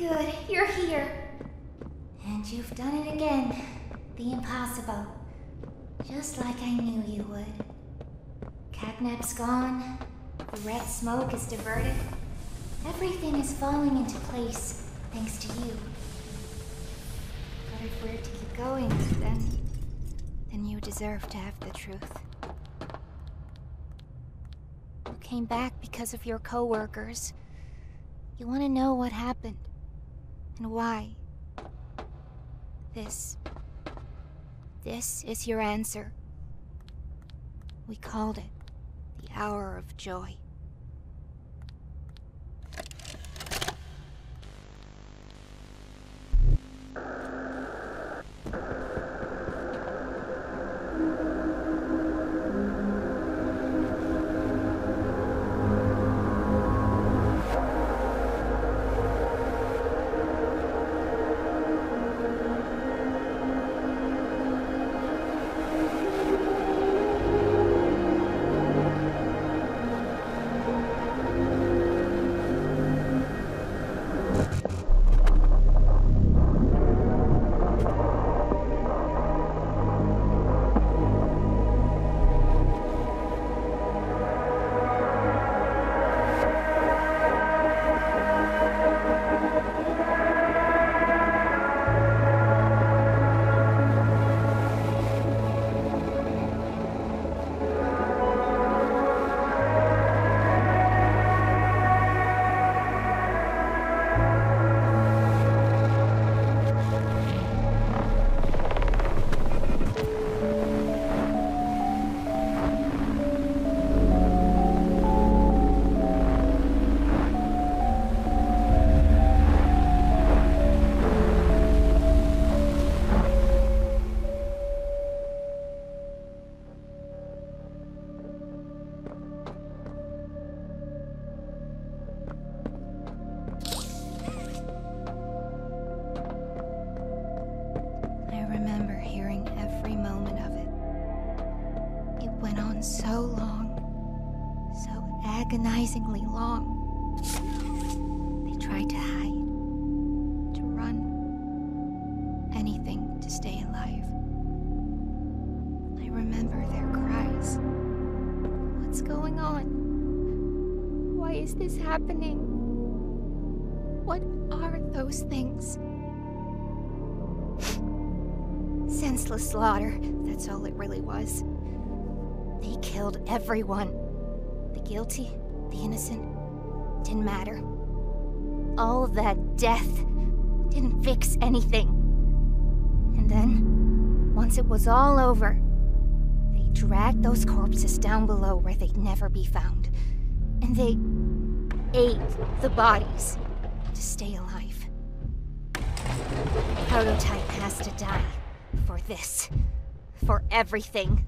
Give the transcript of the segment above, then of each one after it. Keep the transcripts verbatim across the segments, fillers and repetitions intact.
Good, you're here. And you've done it again. The impossible. Just like I knew you would. Catnap's gone. The red smoke is diverted. Everything is falling into place, thanks to you. But if we're to keep going, then... then you deserve to have the truth. You came back because of your co-workers. You want to know what happened. And why. This... This is your answer. We called it the Hour of Joy. Agonizingly long. They tried to hide, to run, anything to stay alive. I remember their cries. What's going on? Why is this happening? What are those things? Senseless slaughter, that's all it really was. They killed everyone. The guilty, the innocent, didn't matter. All that death didn't fix anything. And then, once it was all over, they dragged those corpses down below where they'd never be found. And they ate the bodies to stay alive. Prototype has to die for this, for everything.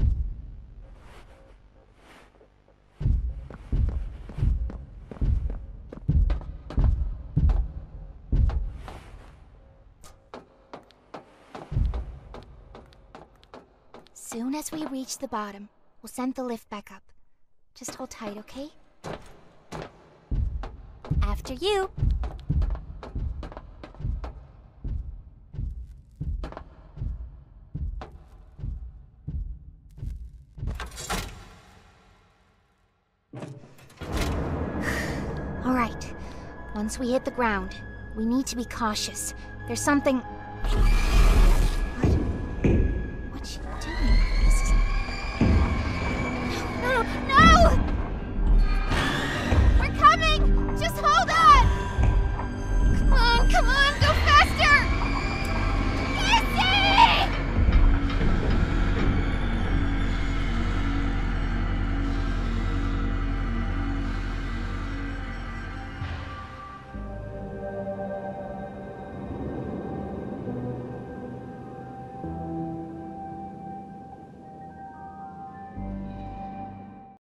Soon as we reach the bottom, we'll send the lift back up. Just hold tight, okay? After you! Alright, once we hit the ground, we need to be cautious. There's something... We're coming! Just hold on!